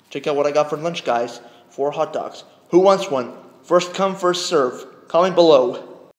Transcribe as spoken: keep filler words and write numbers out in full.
Check out what I got for lunch, guys. Four hot dogs. Who wants one? First come, first serve. Comment below.